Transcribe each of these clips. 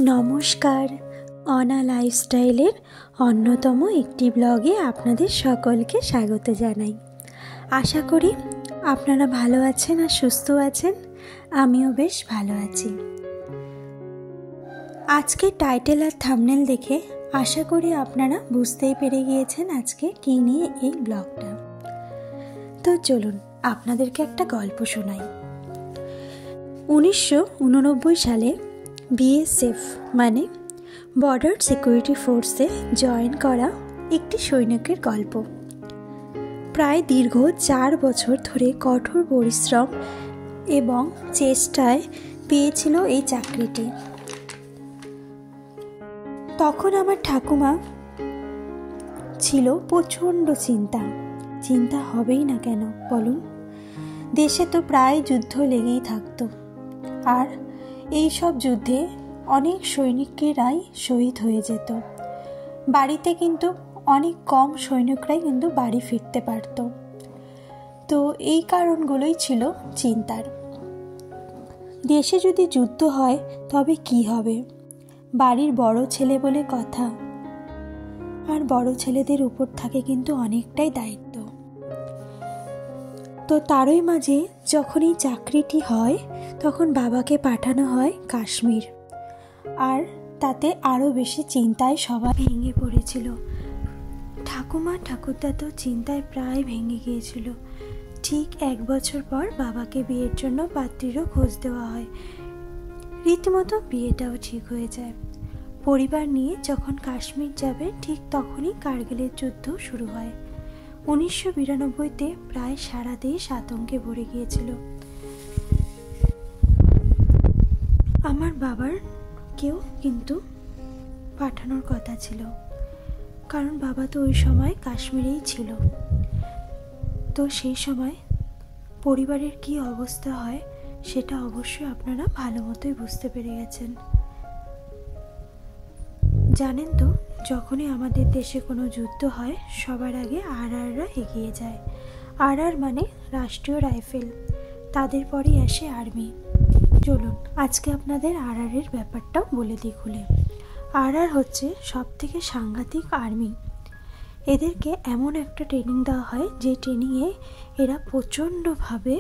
নমস্কার, অনা লাইফস্টাইলের অন্যতম একটি ব্লগে আপনাদের সকলকে স্বাগত জানাই। আশা করি আপনারা ভালো আছেন আর সুস্থ আছেন। আমিও বেশ ভালো আছি। আজকে টাইটেল আর থাম্বনেল দেখে আশা করি আপনারা বুঝতেই পেরে গিয়েছেন আজকে কী নিয়ে এই ব্লগটা। তো চলুন আপনাদেরকে একটা গল্প শোনাই। 1989 সালে বিএসএফ মানে বর্ডার সিকিউরিটি ফোর্সে জয়েন করা একটি সৈনিকের গল্প। প্রায় দীর্ঘ 4 বছর ধরে কঠোর পরিশ্রম এবং চেষ্টায় পেয়েছিল এই চাকরিটি। তখন আমার ঠাকুমা ছিল প্রচণ্ড চিন্তা হবেই না কেন বলুন। দেশে তো প্রায় যুদ্ধ লেগেই থাকতো, আর এই সব যুদ্ধে অনেক সৈনিকেরাই শহীদ হয়ে যেত। বাড়িতে কিন্তু অনেক কম সৈনিকরাই কিন্তু বাড়ি ফিরতে পারত। তো এই কারণগুলোই ছিল চিন্তার। দেশে যদি যুদ্ধ হয় তবে কি হবে? বাড়ির বড় ছেলে বলে কথা, আর বড় ছেলেদের উপর থাকে কিন্তু অনেকটাই দায়িত্ব। তো তারই মাঝে যখন এই চাকরিটি হয় তখন বাবাকে পাঠানো হয় কাশ্মীর, আর তাতে আরও বেশি চিন্তায় সবাই ভেঙে পড়েছিল। ঠাকুমা ঠাকুরদা তো চিন্তায় প্রায় ভেঙে গিয়েছিল। ঠিক 1 বছর পর বাবাকে বিয়ের জন্য পাত্রীরও খোঁজ দেওয়া হয়। রীতিমতো বিয়েটাও ঠিক হয়ে যায়। পরিবার নিয়ে যখন কাশ্মীর যাবে ঠিক তখনই কার্গিলের যুদ্ধ শুরু হয়। 1992-তে প্রায় সারা দেশ আতঙ্কে ভরে গিয়েছিল। আমার বাবার কেউ কিন্তু পাঠানোর কথা ছিল, কারণ বাবা তো ওই সময় কাশ্মীরেই ছিল। তো সেই সময় পরিবারের কি অবস্থা হয় সেটা অবশ্যই আপনারা ভালো মতোই বুঝতে পেরে গেছেন। জানেন তো, যখনই আমাদের দেশে কোনো যুদ্ধ হয় সবার আগে আরআররা এগিয়ে যায়। আরআর মানে রাষ্ট্রীয় রাইফেল, তাদের পরেই আসে আর্মি। চলুন আজকে আপনাদের আরআরের ব্যাপারটাও বলে দিই খুলে। আরআর হচ্ছে সবথেকে সাংঘাতিক আর্মি। এদেরকে এমন একটা ট্রেনিং দেওয়া হয় যে ট্রেনিংয়ে এরা প্রচণ্ডভাবে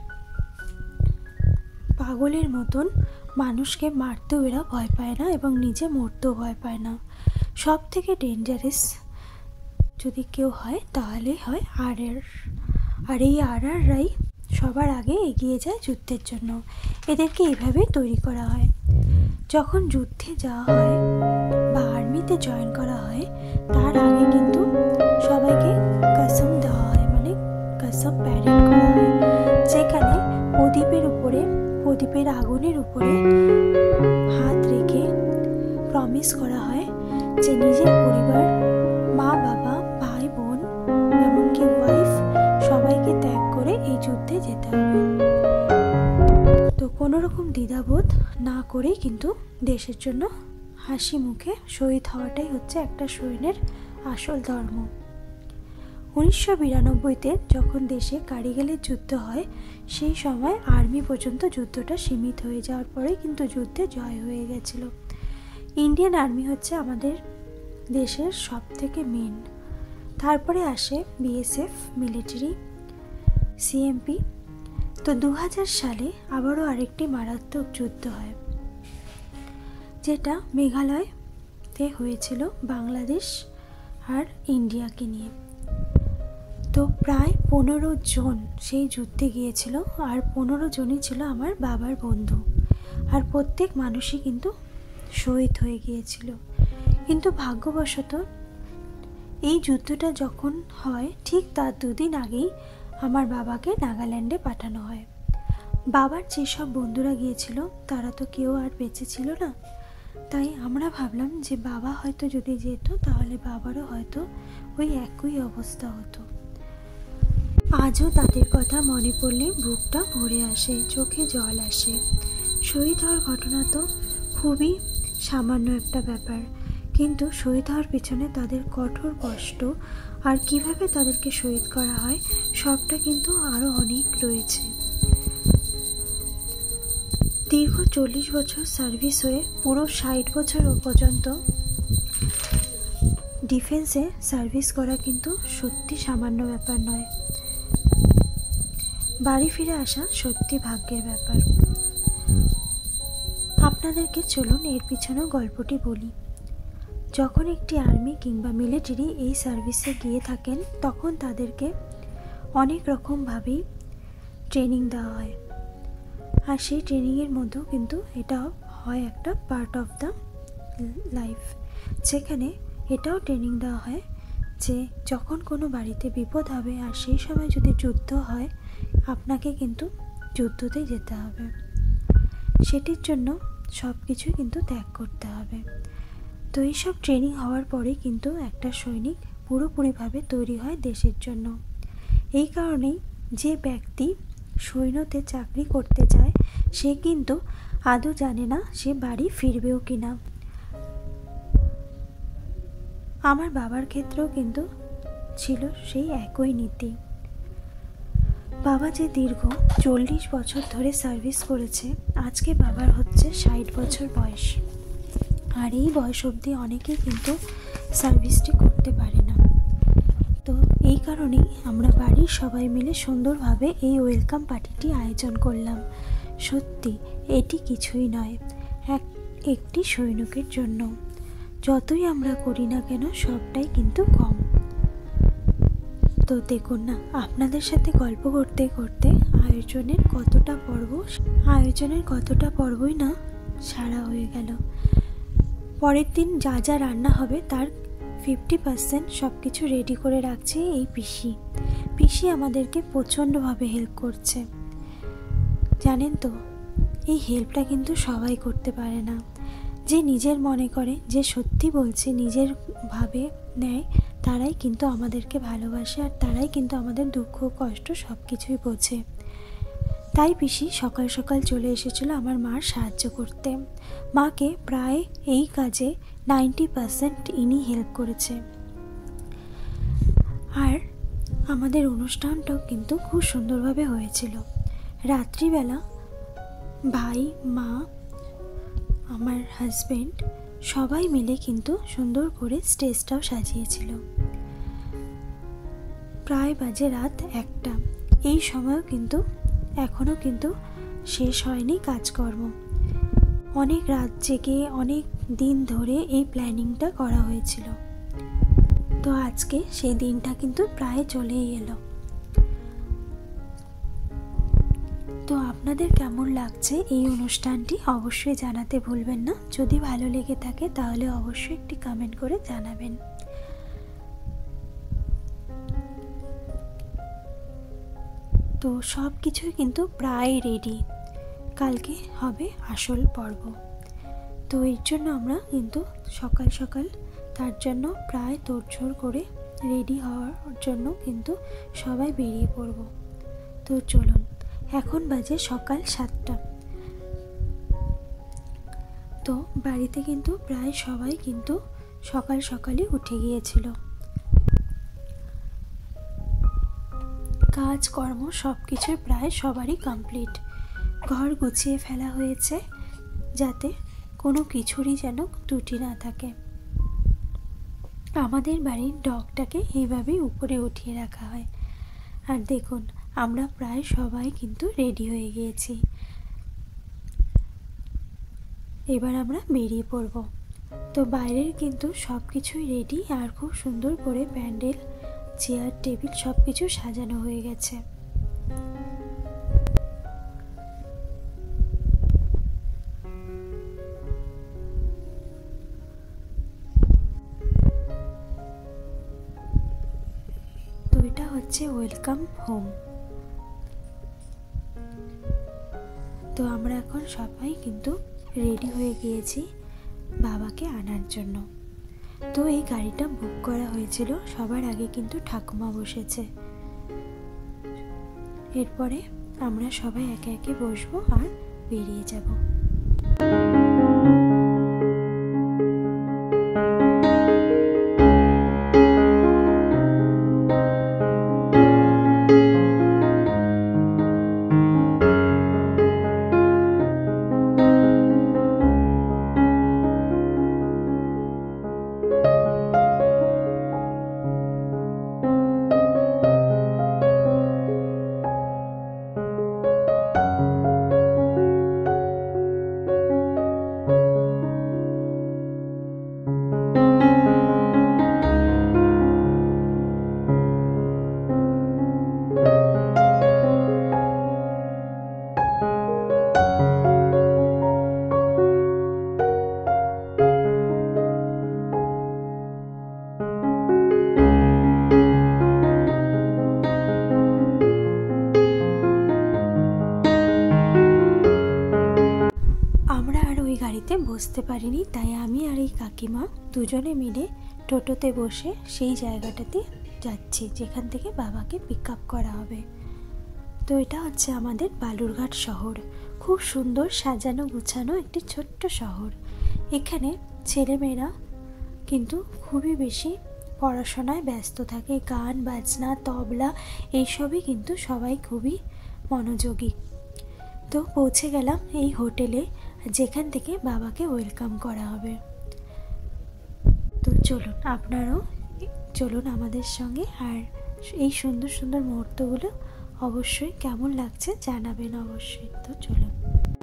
পাগলের মতন মানুষকে মারতেও এরা ভয় পায় না এবং নিজে মরতেও ভয় পায় না। সব থেকে ডেঞ্জারাস যদি কেউ হয় তাহলে হয় আরআর। আর এই আরআররাই সবার আগে এগিয়ে যায় যুদ্ধের জন্য। এদেরকে এইভাবে তৈরি করা হয়। যখন যুদ্ধে যাওয়া হয় বা আর্মিতে জয়েন করা হয় তার আগে কিন্তু সবাইকে কসম দেওয়া হয়, মানে কসম প্যারেড করা হয়, যেখানে প্রদীপের আগুনের উপরে হাত রেখে প্রমিস করা হয় যে নিজের পরিবার, মা বাবা, ভাই বোন, এমনকি ওয়াইফ সবাইকে ত্যাগ করে এই যুদ্ধে যেতে হবে। তো কোনো রকম দ্বিধাবোধ না করেই কিন্তু দেশের জন্য হাসি মুখে শহীদ হওয়াটাই হচ্ছে একটা সৈন্যের আসল ধর্ম। 1992-তে যখন দেশে কার্গিলের যুদ্ধ হয় সেই সময় আর্মি পর্যন্ত যুদ্ধটা সীমিত হয়ে যাওয়ার পরে কিন্তু যুদ্ধে জয় হয়ে গেছিল। ইন্ডিয়ান আর্মি হচ্ছে আমাদের দেশের সব থেকে মেন। তারপরে আসে বিএসএফ, মিলিটারি, সিএমপি। তো 2000 সালে আবারও আরেকটি মারাত্মক যুদ্ধ হয়, যেটা মেঘালয়তে হয়েছিল বাংলাদেশ আর ইন্ডিয়াকে নিয়ে। তো প্রায় 15 জন সেই যুদ্ধে গিয়েছিল, আর 15 জনই ছিল আমার বাবার বন্ধু, আর প্রত্যেক মানুষই কিন্তু শহীদ হয়ে গিয়েছিল। কিন্তু ভাগ্যবশত এই যুদ্ধটা যখন হয় ঠিক তার 2 দিন আগেই আমার বাবাকে নাগাল্যান্ডে পাঠানো হয়। বাবার যেসব বন্ধুরা গিয়েছিল তারা তো কেউ আর বেঁচে ছিল না। তাই আমরা ভাবলাম যে বাবা হয়তো যদি যেত তাহলে বাবারও হয়তো ওই একই অবস্থা হতো। আজও তাদের কথা মনে পড়লে বুকটা ভরে আসে, চোখে জল আসে। শহীদ হওয়ার ঘটনা তো খুবই সামান্য একটা ব্যাপার, কিন্তু শহীদ হওয়ার পিছনে তাদের কঠোর কষ্ট আর কিভাবে তাদেরকে শহীদ করা হয় সবটা কিন্তু আরও অনেক রয়েছে। দীর্ঘ 40 বছর সার্ভিস হয়ে পুরো 60 বছর পর্যন্ত ডিফেন্সে সার্ভিস করা কিন্তু সত্যি সামান্য ব্যাপার নয়। বাড়ি ফিরে আসা সত্যি ভাগ্যের ব্যাপার। আপনাদেরকে চলুন এর পিছনেও গল্পটি বলি। যখন একটি আর্মি কিংবা মিলিটারি এই সার্ভিসে গিয়ে থাকেন তখন তাদেরকে অনেক রকমভাবেই ট্রেনিং দেওয়া হয়, আর সেই ট্রেনিংয়ের মধ্যেও কিন্তু এটা হয় একটা পার্ট অফ দ্য লাইফ, যেখানে এটাও ট্রেনিং দেওয়া হয় যে যখন কোনো বাড়িতে বিপদ হবে আর সেই সময় যদি যুদ্ধ হয় আপনাকে কিন্তু যুদ্ধতে যেতে হবে, সেটির জন্য সব কিছুই কিন্তু ত্যাগ করতে হবে। তো এইসব ট্রেনিং হওয়ার পরে কিন্তু একটা সৈনিক পুরোপুরিভাবে তৈরি হয় দেশের জন্য। এই কারণেই যে ব্যক্তি সৈন্যতে চাকরি করতে যায় সে কিন্তু আদৌ জানে না সে বাড়ি ফিরবেও কিনা। আমার বাবার ক্ষেত্রেও কিন্তু ছিল সেই একই নীতি। বাবা যে দীর্ঘ 40 বছর ধরে সার্ভিস করেছে, আজকে বাবার হচ্ছে 60 বছর বয়স, আর এই বয়স অবধি অনেকেই কিন্তু সার্ভিসটি করতে পারে না। তো এই কারণেই আমরা বাড়ির সবাই মিলে সুন্দরভাবে এই ওয়েলকাম পার্টিটি আয়োজন করলাম। সত্যি এটি কিছুই নয়, একটি সৈনিকের জন্য। যতই আমরা করি না কেন সবটাই কিন্তু কম। তো দেখুন না, আপনাদের সাথে গল্প করতে করতে আয়োজনের কতটা পর্বই না সারা হয়ে গেল। পরের দিন যা যা রান্না হবে তার 50% সব কিছু রেডি করে রাখছে এই পিসি আমাদেরকে প্রচণ্ডভাবে হেল্প করছে। জানেন তো, এই হেল্পটা কিন্তু সবাই করতে পারে না। যে নিজের মনে করে, যে সত্যি বলছে, নিজের ভাবে নেয়, তারাই কিন্তু আমাদেরকে ভালোবাসে, আর তারাই কিন্তু আমাদের দুঃখ কষ্ট সব কিছুই বোঝে। তাই পিসি সকাল সকাল চলে এসেছিল আমার মার সাহায্য করতে। মাকে প্রায় এই কাজে 90% ইনি হেল্প করেছে। আর আমাদের অনুষ্ঠানটাও কিন্তু খুব সুন্দরভাবে হয়েছিল। রাত্রিবেলা ভাই, মা, আমার হাজব্যান্ড সবাই মিলে কিন্তু সুন্দর করে স্টেজটাও সাজিয়েছিল। প্রায় বাজে রাত 1টা। এই সময়ও কিন্তু এখনও কিন্তু শেষ হয়নি কাজকর্ম। অনেক রাত জেগে অনেক দিন ধরে এই প্ল্যানিংটা করা হয়েছিল। তো আজকে সেই দিনটা কিন্তু প্রায় চলেই এলো। তো আপনাদের কেমন লাগছে এই অনুষ্ঠানটি অবশ্যই জানাতে ভুলবেন না। যদি ভালো লেগে থাকে তাহলে অবশ্যই একটি কমেন্ট করে জানাবেন। তো সব কিছুই কিন্তু প্রায় রেডি, কালকে হবে আসল পর্ব। তো এর জন্য আমরা কিন্তু সকাল সকাল তার জন্য প্রায় তোড়জোড় করে রেডি হওয়ার জন্য কিন্তু সবাই বেরিয়ে পড়ব। তো চলুন, এখন বাজে সকাল 7টা। তো বাড়িতে কিন্তু প্রায় সবাই কিন্তু সকাল সকালই উঠে গিয়েছিল। কাজকর্ম সব কিছুই প্রায় সবারই কমপ্লিট। ঘর গুছিয়ে ফেলা হয়েছে যাতে কোনো কিছুরই যেন ত্রুটি না থাকে। আমাদের বাড়ির ডগটাকে এইভাবেই উপরে উঠিয়ে রাখা হয়। আর দেখুন, আমরা প্রায় সবাই কিন্তু রেডি হয়ে গিয়েছি। এবার আমরা বেরিয়ে পড়ব। তো বাইরের কিন্তু সব কিছুই রেডি, আর খুব সুন্দর করে প্যান্ডেল, চেয়ার, টেবিল সব কিছু সাজানো হয়ে গেছে। তো এটা হচ্ছে ওয়েলকাম হোম। তো আমরা এখন সবাই কিন্তু রেডি হয়ে গিয়েছি বাবাকে আনার জন্য। তো এই গাড়িটা বুক করা হয়েছিল, সবার আগে কিন্তু ঠাকুমা বসেছে। এরপরে আমরা সবাই একে একে বসবো আর বেরিয়ে যাব। গাড়িতে বসতে পারিনি, তাই আমি আর এই কাকিমা দুজনে মিলে টোটোতে বসে সেই জায়গাটাতে যাচ্ছি যেখান থেকে বাবাকে পিক আপ করা হবে। তো এটা হচ্ছে আমাদের বালুরঘাট শহর। খুব সুন্দর সাজানো গুছানো একটি ছোট্ট শহর। এখানে ছেলেমেয়েরা কিন্তু খুবই বেশি পড়াশোনায় ব্যস্ত থাকে, গান বাজনা তবলা এইসবই কিন্তু সবাই খুবই মনোযোগী। তো পৌঁছে গেলাম এই হোটেলে, যেখান থেকে বাবাকে ওয়েলকাম করা হবে। তো চলুন, আপনারাও চলুন আমাদের সঙ্গে। আর এই সুন্দর সুন্দর মুহূর্তগুলো অবশ্যই কেমন লাগছে জানাবেন অবশ্যই। তো চলুন।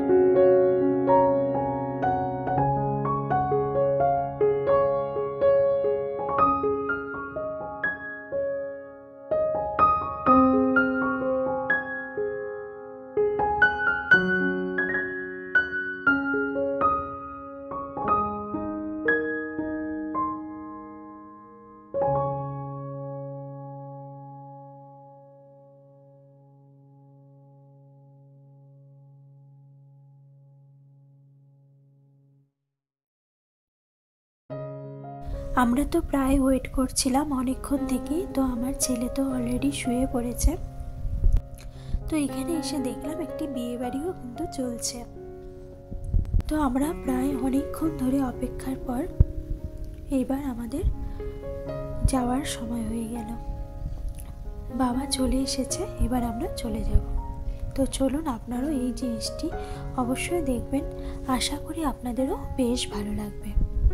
আমরা তো প্রায় ওয়েট করছিলাম অনেকক্ষণ থেকেই। তো আমার ছেলে তো অলরেডি শুয়ে পড়েছে। তো এখানে এসে দেখলাম একটি বিয়ে বাড়িও কিন্তু চলছে। তো আমরা প্রায় অনেকক্ষণ ধরে অপেক্ষার পর এইবার আমাদের যাওয়ার সময় হয়ে গেল। বাবা চলে এসেছে, এবার আমরা চলে যাব। তো চলুন, আপনারাও এই জিনিসটি অবশ্যই দেখবেন। আশা করি আপনাদেরও বেশ ভালো লাগবে।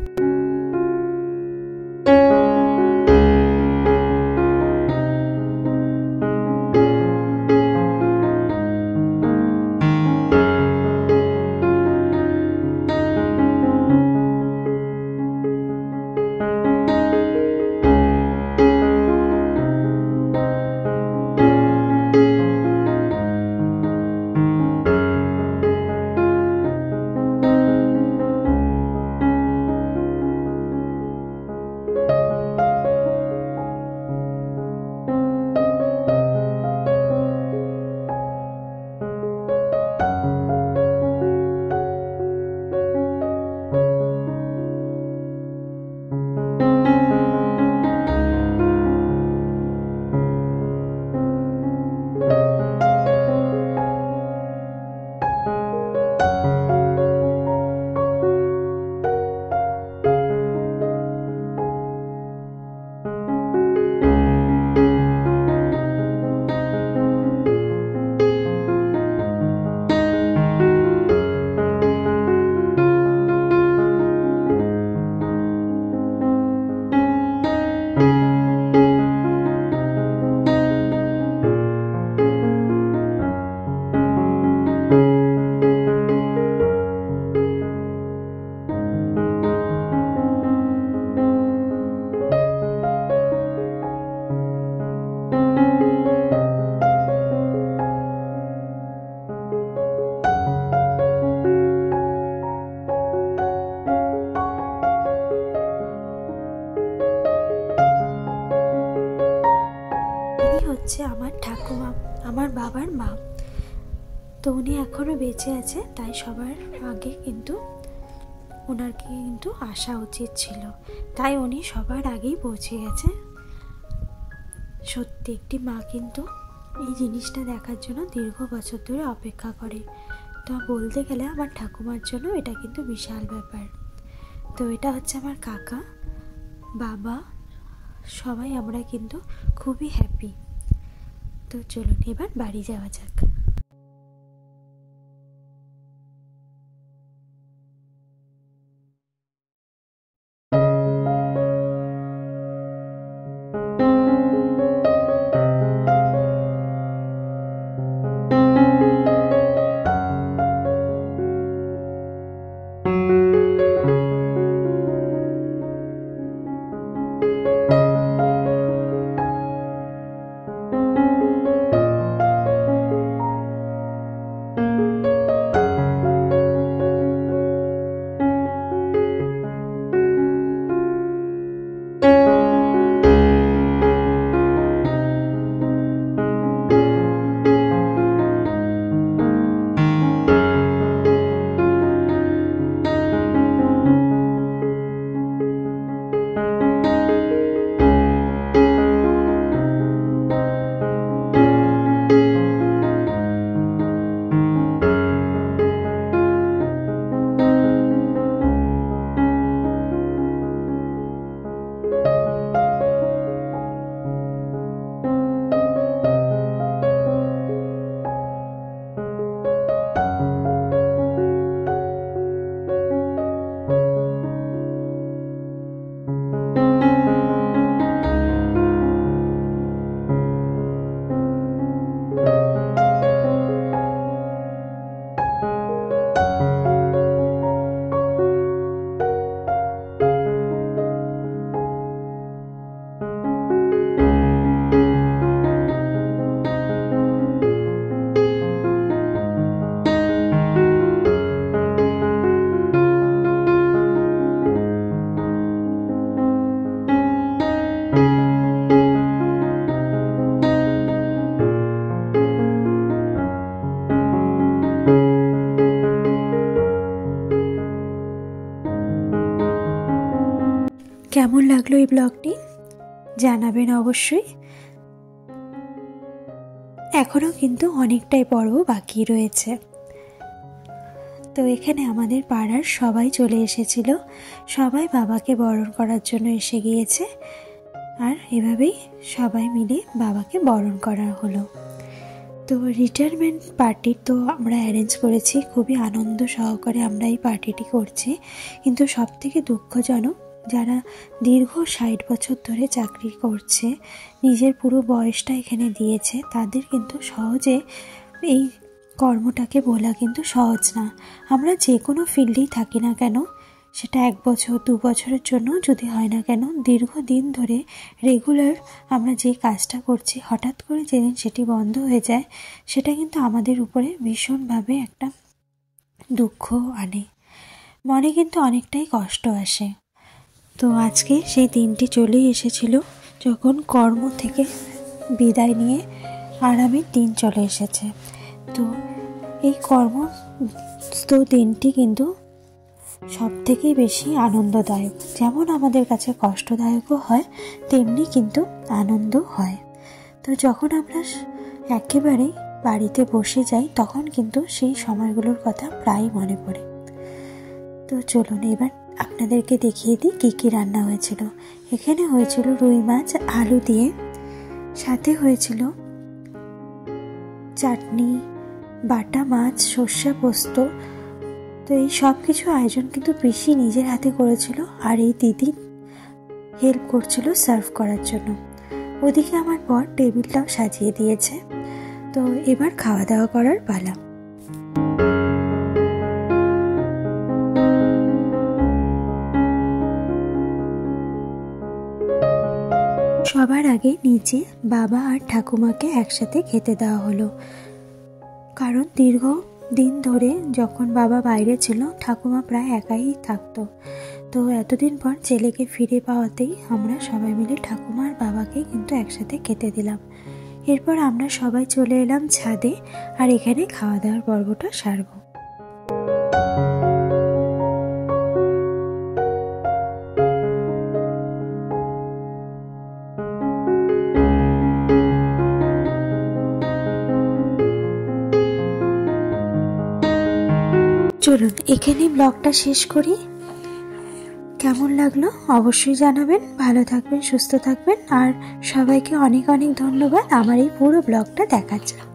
হচ্ছে আমার ঠাকুমা, আমার বাবার মা। তো উনি এখনো বেঁচে আছে, তাই সবার আগে কিন্তু ওনাকে কিন্তু আসা উচিত ছিল, তাই উনি সবার আগেই পৌঁছে গেছে। সত্যি একটি মা কিন্তু এই জিনিসটা দেখার জন্য দীর্ঘ বছর ধরে অপেক্ষা করে। তো বলতে গেলে আমার ঠাকুমার জন্য এটা কিন্তু বিশাল ব্যাপার। তো এটা হচ্ছে আমার কাকা, বাবা, সবাই আমরা কিন্তু খুবই হ্যাপি। তো চলুন এবার বাড়ি যাওয়া যাক। লাগলো এই ব্লগটি জানাবেন অবশ্যই। এখনো কিন্তু অনেকটাই পর্ব বাকি রয়েছে। তো এখানে আমাদের পাড়ার সবাই চলে এসেছিল, সবাই বাবাকে বরণ করার জন্য এসে গিয়েছে, আর এভাবেই সবাই মিলে বাবাকে বরণ করা হলো। তো রিটায়ারমেন্ট পার্টি তো আমরা অ্যারেঞ্জ করেছি, খুবই আনন্দ সহকারে আমরা এই পার্টিটি করছি। কিন্তু সবথেকে দুঃখজনক, যারা দীর্ঘ 60 বছর ধরে চাকরি করছে, নিজের পুরো বয়সটা এখানে দিয়েছে, তাদের কিন্তু সহজে এই কর্মটাকে বলা কিন্তু সহজ না। আমরা যে কোনো ফিল্ডেই থাকি না কেন, সেটা 1 বছর 2 বছরের জন্য যদি হয় না কেন, দীর্ঘদিন ধরে রেগুলার আমরা যে কাজটা করছি, হঠাৎ করে যেদিন সেটি বন্ধ হয়ে যায়, সেটা কিন্তু আমাদের উপরে ভীষণভাবে একটা দুঃখ আনে, মনে কিন্তু অনেকটাই কষ্ট আসে। তো আজকে সেই দিনটি চলেই এসেছিল, যখন কর্ম থেকে বিদায় নিয়ে আরামের দিন চলে এসেছে। তো এই কর্মস্থ দিনটি কিন্তু সব থেকে বেশি আনন্দদায়ক। যেমন আমাদের কাছে কষ্টদায়কও হয়, তেমনি কিন্তু আনন্দ হয়। তো যখন আমরা একেবারে বাড়িতে বসে যাই, তখন কিন্তু সেই সময়গুলোর কথা প্রায় মনে পড়ে। তো চলুন এবার আপনাদেরকে দেখিয়ে দিই কী কী রান্না হয়েছিল। এখানে হয়েছিল রুই মাছ আলু দিয়ে, সাথে হয়েছিল চাটনি, বাটা মাছ, সর্ষে পোস্ত। তো এই সব কিছু আয়োজন কিন্তু পিসি নিজের হাতে করেছিল, আর এই দিদি হেল্প করছিল সার্ভ করার জন্য। ওদিকে আমার বর টেবিলটাও সাজিয়ে দিয়েছে। তো এবার খাওয়া দাওয়া করার পালা। সবার আগে নিচে বাবা আর ঠাকুমাকে একসাথে খেতে দেওয়া হলো, কারণ দীর্ঘ দিন ধরে যখন বাবা বাইরে ছিল, ঠাকুমা প্রায় একাই থাকতো। তো এতদিন পর ছেলেকে ফিরে পাওয়াতেই আমরা সবাই মিলে ঠাকুমা আর বাবাকে কিন্তু একসাথে খেতে দিলাম। এরপর আমরা সবাই চলে এলাম ছাদে, আর এখানে খাওয়া দাওয়ার পর্বটা সারব। চলুন এখানে ব্লগটা শেষ করি। কেমন লাগলো অবশ্যই জানাবেন। ভালো থাকবেন, সুস্থ থাকবেন, আর সবাইকে অনেক অনেক ধন্যবাদ আমার এই পুরো ব্লগটা দেখার জন্য।